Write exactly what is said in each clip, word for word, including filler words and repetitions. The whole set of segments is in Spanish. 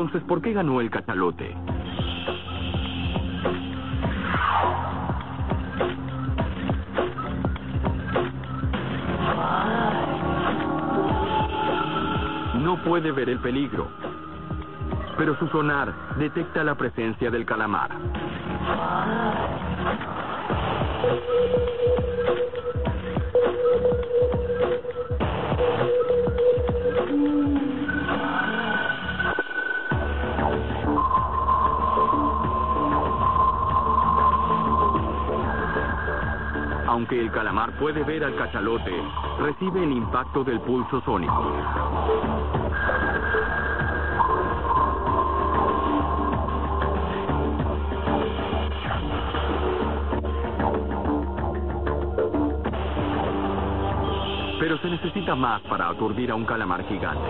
Entonces, ¿por qué ganó el cachalote? No puede ver el peligro, pero su sonar detecta la presencia del calamar. Aunque el calamar puede ver al cachalote, recibe el impacto del pulso sónico. Pero se necesita más para aturdir a un calamar gigante.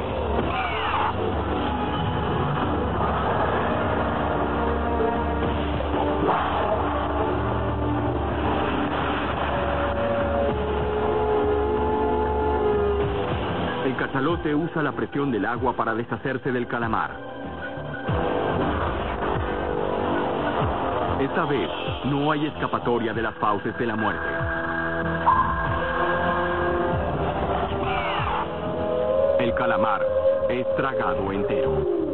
El cachalote usa la presión del agua para deshacerse del calamar. Esta vez, no hay escapatoria de las fauces de la muerte. El calamar es tragado entero.